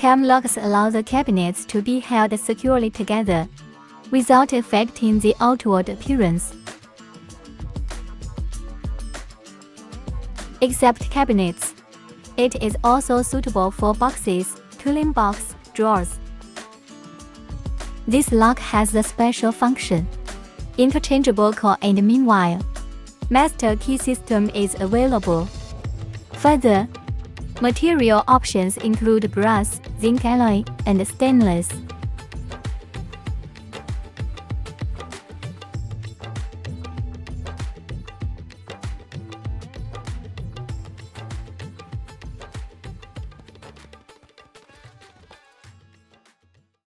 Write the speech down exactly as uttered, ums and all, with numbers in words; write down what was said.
Cam locks allow the cabinets to be held securely together, without affecting the outward appearance. Except cabinets. It is also suitable for boxes, tooling box, drawers. This lock has the special function, interchangeable core, and meanwhile, master key system is available. Further, material options include brass, zinc alloy, and stainless.